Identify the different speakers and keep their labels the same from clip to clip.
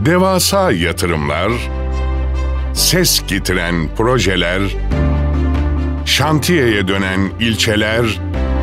Speaker 1: Devasa yatırımlar, ses getiren projeler, şantiyeye dönen ilçeler,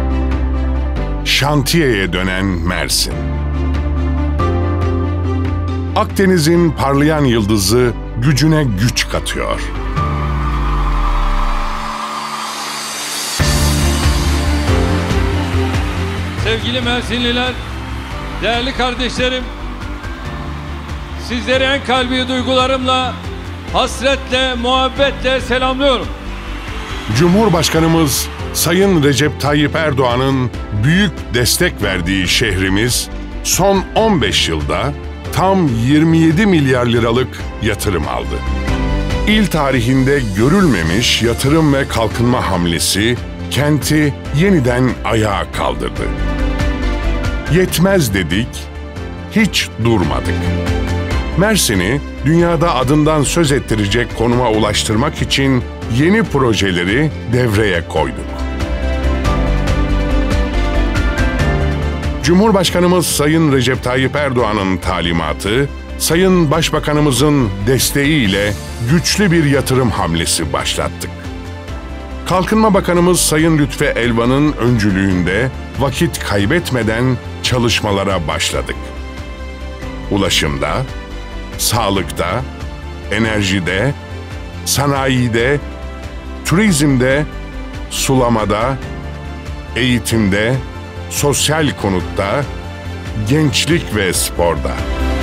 Speaker 1: şantiyeye dönen Mersin. Akdeniz'in parlayan yıldızı gücüne güç katıyor.
Speaker 2: Sevgili Mersinliler, değerli kardeşlerim, sizleri en kalbi duygularımla, hasretle, muhabbetle selamlıyorum.
Speaker 1: Cumhurbaşkanımız Sayın Recep Tayyip Erdoğan'ın büyük destek verdiği şehrimiz son 15 yılda tam 27 milyar liralık yatırım aldı. İl tarihinde görülmemiş yatırım ve kalkınma hamlesi kenti yeniden ayağa kaldırdı. Yetmez dedik, hiç durmadık. Mersin'i dünyada adından söz ettirecek konuma ulaştırmak için yeni projeleri devreye koyduk. Cumhurbaşkanımız Sayın Recep Tayyip Erdoğan'ın talimatı, Sayın Başbakanımızın desteğiyle güçlü bir yatırım hamlesi başlattık. Kalkınma Bakanımız Sayın Lütfi Elvan'ın öncülüğünde vakit kaybetmeden çalışmalara başladık. Ulaşımda, sağlıkta, enerjide, sanayide, turizmde, sulamada, eğitimde, sosyal konutta, gençlik ve sporda.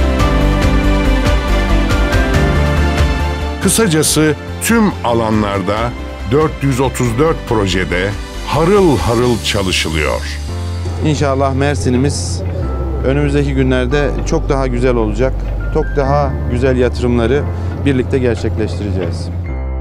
Speaker 1: Kısacası tüm alanlarda 434 projede harıl harıl çalışılıyor.
Speaker 3: İnşallah Mersin'imiz önümüzdeki günlerde çok daha güzel olacak. Çok daha güzel yatırımları birlikte gerçekleştireceğiz.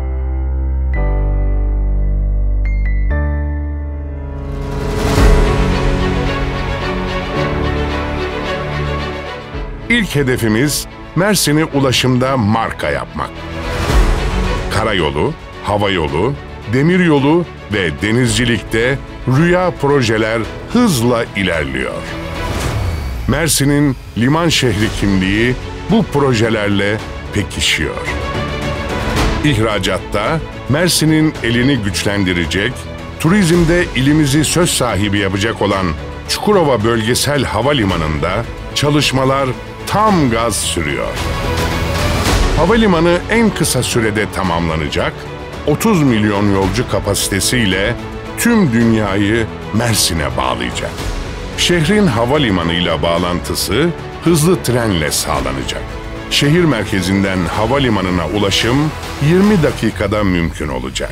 Speaker 1: İlk hedefimiz Mersin'i ulaşımda marka yapmak. Karayolu, havayolu, demiryolu ve denizcilikte rüya projeler hızla ilerliyor. Mersin'in liman şehri kimliği bu projelerle pekişiyor. İhracatta Mersin'in elini güçlendirecek, turizmde ilimizi söz sahibi yapacak olan Çukurova Bölgesel Havalimanı'nda çalışmalar tam gaz sürüyor. Havalimanı en kısa sürede tamamlanacak, 30 milyon yolcu kapasitesiyle tüm dünyayı Mersin'e bağlayacak. Şehrin havalimanıyla bağlantısı hızlı trenle sağlanacak. Şehir merkezinden havalimanına ulaşım 20 dakikada mümkün olacak.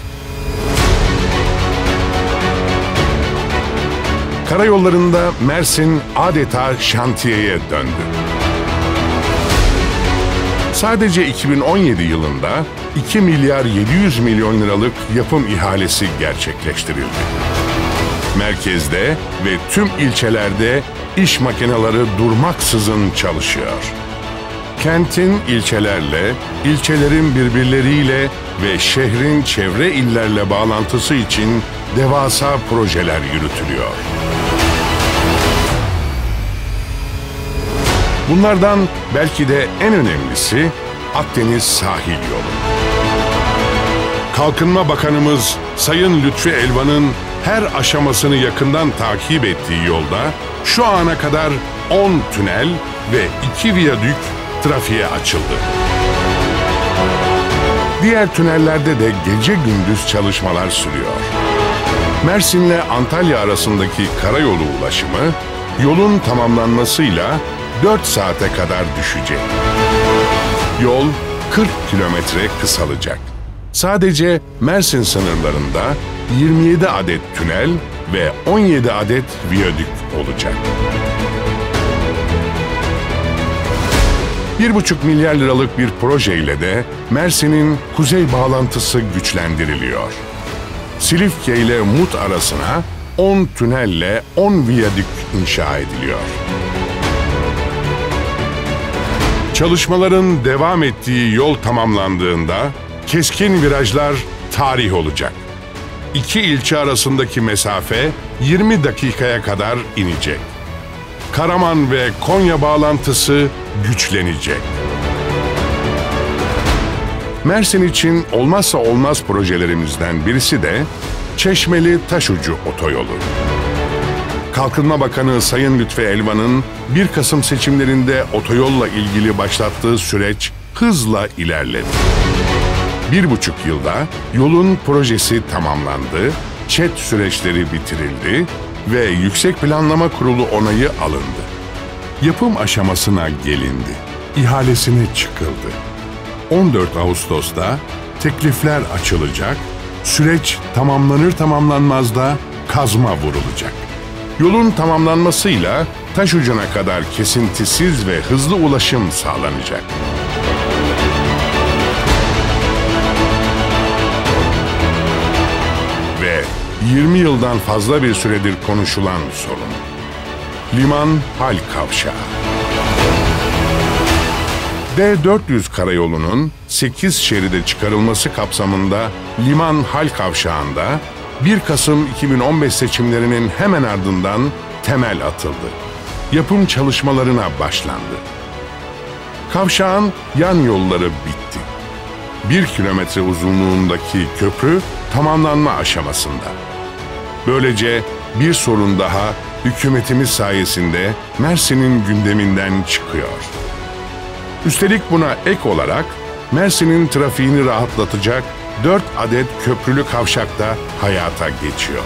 Speaker 1: Karayollarında Mersin adeta şantiyeye döndü. Sadece 2017 yılında 2 milyar 700 milyon liralık yapım ihalesi gerçekleştirildi. Merkezde ve tüm ilçelerde iş makineleri durmaksızın çalışıyor. Kentin ilçelerle, ilçelerin birbirleriyle ve şehrin çevre illerle bağlantısı için devasa projeler yürütülüyor. Bunlardan belki de en önemlisi Akdeniz Sahil Yolu. Kalkınma Bakanımız Sayın Lütfi Elvan'ın her aşamasını yakından takip ettiği yolda şu ana kadar 10 tünel ve 2 viyadük trafiğe açıldı. Diğer tünellerde de gece gündüz çalışmalar sürüyor. Mersin'le Antalya arasındaki karayolu ulaşımı yolun tamamlanmasıyla 4 saate kadar düşecek. Yol 40 kilometre kısalacak. Sadece Mersin sınırlarında 27 adet tünel ve 17 adet viyadük olacak. 1,5 milyar liralık bir projeyle de Mersin'in kuzey bağlantısı güçlendiriliyor. Silifke ile Mut arasına 10 tünelle 10 viyadük inşa ediliyor. Çalışmaların devam ettiği yol tamamlandığında keskin virajlar tarih olacak. İki ilçe arasındaki mesafe 20 dakikaya kadar inecek. Karaman ve Konya bağlantısı güçlenecek. Mersin için olmazsa olmaz projelerimizden birisi de Çeşmeli Taşucu Otoyolu. Kalkınma Bakanı Sayın Lütfi Elvan'ın 1 Kasım seçimlerinde otoyolla ilgili başlattığı süreç hızla ilerledi. 1,5 yılda yolun projesi tamamlandı, ÇED süreçleri bitirildi ve Yüksek Planlama Kurulu onayı alındı. Yapım aşamasına gelindi, ihalesine çıkıldı. 14 Ağustos'ta teklifler açılacak, süreç tamamlanır tamamlanmaz da kazma vurulacak. Yolun tamamlanmasıyla Taşucu'na kadar kesintisiz ve hızlı ulaşım sağlanacak. Ve 20 yıldan fazla bir süredir konuşulan sorun. Liman-Hal Kavşağı. D400 karayolunun 8 şeride çıkarılması kapsamında Liman-Hal Kavşağı'nda 1 Kasım 2015 seçimlerinin hemen ardından temel atıldı. Yapım çalışmalarına başlandı. Kavşağın yan yolları bitti. 1 kilometre uzunluğundaki köprü tamamlanma aşamasında. Böylece bir sorun daha hükümetimiz sayesinde Mersin'in gündeminden çıkıyor. Üstelik buna ek olarak Mersin'in trafiğini rahatlatacak 4 adet köprülü kavşak da hayata geçiyor.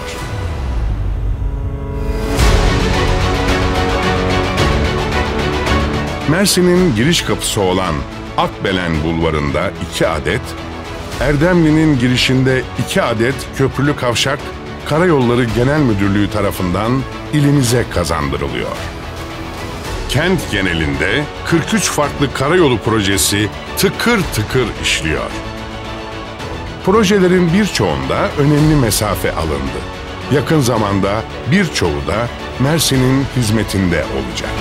Speaker 1: Mersin'in giriş kapısı olan Akbelen Bulvarı'nda 2 adet, Erdemli'nin girişinde 2 adet köprülü kavşak Karayolları Genel Müdürlüğü tarafından ilimize kazandırılıyor. Kent genelinde 43 farklı karayolu projesi tıkır tıkır işliyor. Projelerin birçoğunda önemli mesafe alındı. Yakın zamanda birçoğu da Mersin'in hizmetinde olacak.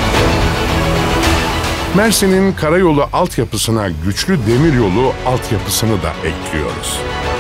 Speaker 1: Mersin'in karayolu altyapısına güçlü demiryolu altyapısını da ekliyoruz.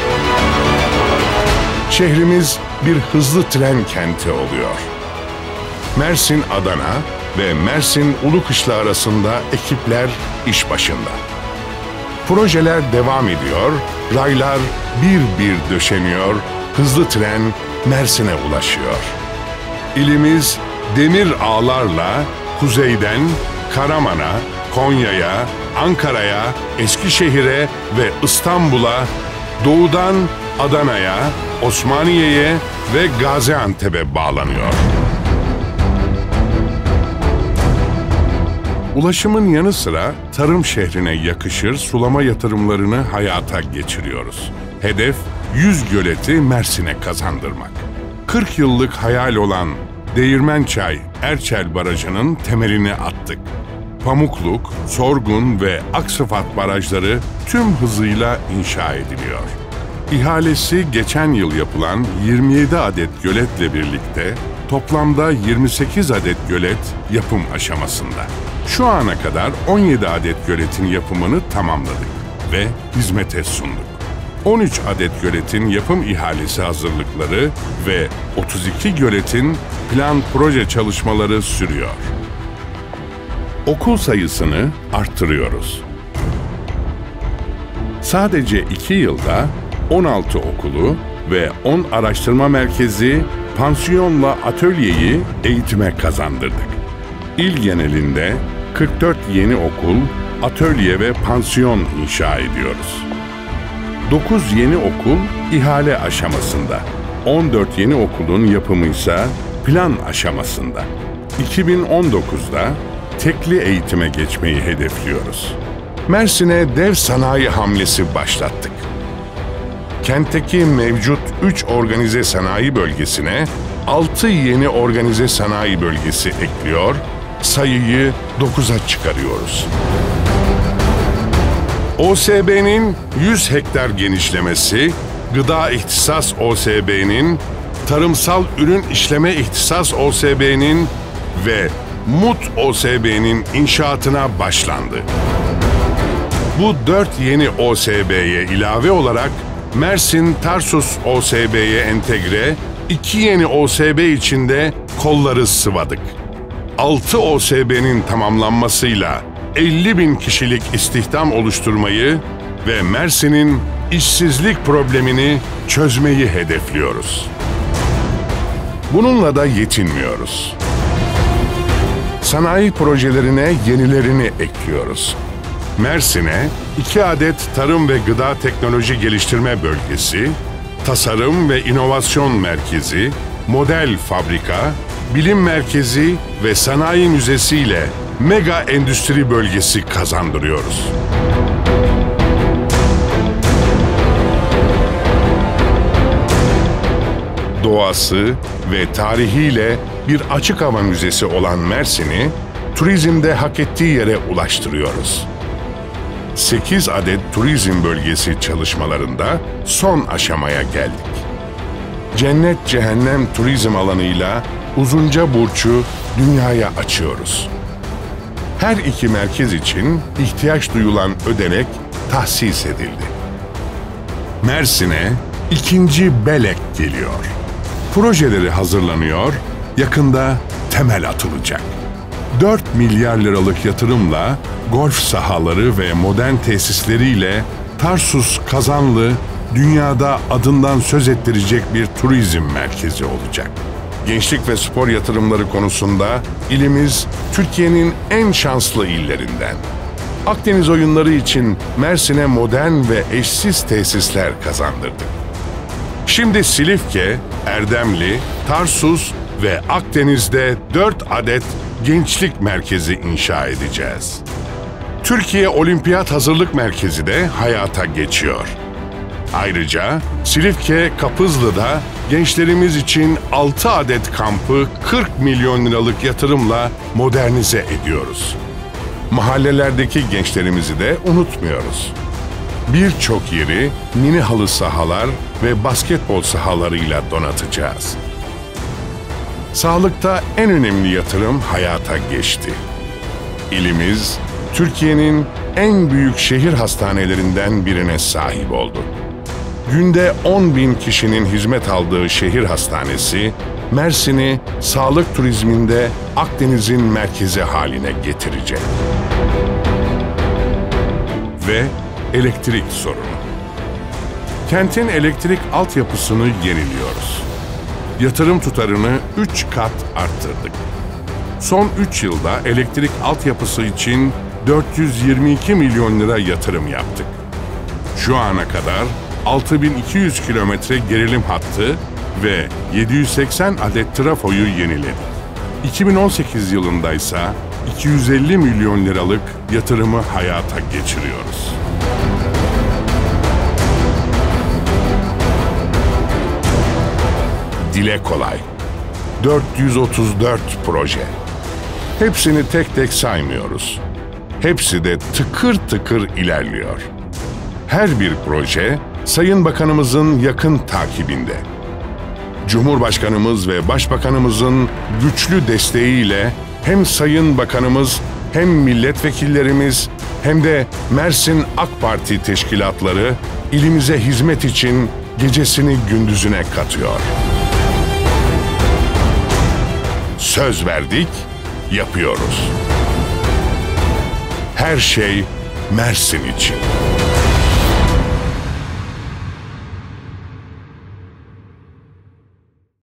Speaker 1: Şehrimiz bir hızlı tren kenti oluyor. Mersin-Adana ve Mersin-Ulukışla arasında ekipler iş başında. Projeler devam ediyor, raylar bir bir döşeniyor, hızlı tren Mersin'e ulaşıyor. İlimiz demir ağlarla kuzeyden Karaman'a, Konya'ya, Ankara'ya, Eskişehir'e ve İstanbul'a, doğudan Adana'ya, Osmaniye'ye ve Gaziantep'e bağlanıyor. Ulaşımın yanı sıra tarım şehrine yakışır sulama yatırımlarını hayata geçiriyoruz. Hedef 100 göleti Mersin'e kazandırmak. 40 yıllık hayal olan Değirmençay Erçel Barajı'nın temelini attık. Pamukluk, Sorgun ve Aksıfat barajları tüm hızıyla inşa ediliyor. İhalesi geçen yıl yapılan 27 adet göletle birlikte toplamda 28 adet gölet yapım aşamasında. Şu ana kadar 17 adet göletin yapımını tamamladık ve hizmete sunduk. 13 adet göletin yapım ihalesi hazırlıkları ve 32 göletin plan proje çalışmaları sürüyor. Okul sayısını arttırıyoruz. Sadece 2 yılda 16 okulu ve 10 araştırma merkezi, pansiyonla atölyeyi eğitime kazandırdık. İl genelinde 44 yeni okul, atölye ve pansiyon inşa ediyoruz. 9 yeni okul ihale aşamasında, 14 yeni okulun yapımı ise plan aşamasında. 2019'da tekli eğitime geçmeyi hedefliyoruz. Mersin'e dev sanayi hamlesi başlattık. Kentteki mevcut 3 organize sanayi bölgesine 6 yeni organize sanayi bölgesi ekliyor, sayıyı 9'a çıkarıyoruz. OSB'nin 100 hektar genişlemesi, Gıda İhtisas OSB'nin, Tarımsal Ürün İşleme İhtisas OSB'nin ve MUT OSB'nin inşaatına başlandı. Bu 4 yeni OSB'ye ilave olarak Mersin Tarsus OSB'ye entegre 2 yeni OSB içinde kolları sıvadık. 6 OSB'nin tamamlanmasıyla 50.000 kişilik istihdam oluşturmayı ve Mersin'in işsizlik problemini çözmeyi hedefliyoruz. Bununla da yetinmiyoruz. Sanayi projelerine yenilerini ekliyoruz. Mersin'e 2 adet tarım ve gıda teknoloji geliştirme bölgesi, tasarım ve inovasyon merkezi, model fabrika, bilim merkezi ve sanayi müzesi ile mega endüstri bölgesi kazandırıyoruz. Doğası ve tarihiyle bir açık hava müzesi olan Mersin'i turizmde hak ettiği yere ulaştırıyoruz. 8 adet turizm bölgesi çalışmalarında son aşamaya geldik. Cennet Cehennem turizm alanıyla Uzunca Burç'u dünyaya açıyoruz. Her iki merkez için ihtiyaç duyulan ödenek tahsis edildi. Mersin'e 2. Belek geliyor. Projeleri hazırlanıyor, yakında temel atılacak. 4 milyar liralık yatırımla golf sahaları ve modern tesisleriyle Tarsus Kazanlı dünyada adından söz ettirecek bir turizm merkezi olacak. Gençlik ve spor yatırımları konusunda ilimiz Türkiye'nin en şanslı illerinden. Akdeniz oyunları için Mersin'e modern ve eşsiz tesisler kazandırdık. Şimdi Silifke, Erdemli, Tarsus ve Akdeniz'de 4 adet gençlik merkezi inşa edeceğiz. Türkiye Olimpiyat Hazırlık Merkezi de hayata geçiyor. Ayrıca Silifke Kapızlı'da gençlerimiz için 6 adet kampı 40 milyon liralık yatırımla modernize ediyoruz. Mahallelerdeki gençlerimizi de unutmuyoruz. Birçok yeri mini halı sahalar ve basketbol sahalarıyla donatacağız. Sağlıkta en önemli yatırım hayata geçti. İlimiz, Türkiye'nin en büyük şehir hastanelerinden birine sahip oldu. Günde 10.000 kişinin hizmet aldığı şehir hastanesi, Mersin'i sağlık turizminde Akdeniz'in merkezi haline getirecek. Ve elektrik sorunu. Kentin elektrik altyapısını yeniliyoruz. Yatırım tutarını 3 kat arttırdık. Son 3 yılda elektrik altyapısı için 422 milyon lira yatırım yaptık. Şu ana kadar 6200 kilometre gerilim hattı ve 780 adet trafoyu yeniledik. 2018 yılında ise 250 milyon liralık yatırımı hayata geçiriyoruz. Dile kolay. 434 proje. Hepsini tek tek saymıyoruz. Hepsi de tıkır tıkır ilerliyor. Her bir proje Sayın Bakanımızın yakın takibinde. Cumhurbaşkanımız ve Başbakanımızın güçlü desteğiyle hem Sayın Bakanımız hem milletvekillerimiz hem de Mersin AK Parti teşkilatları ilimize hizmet için gecesini gündüzüne katıyor. Söz verdik, yapıyoruz. Her şey Mersin için.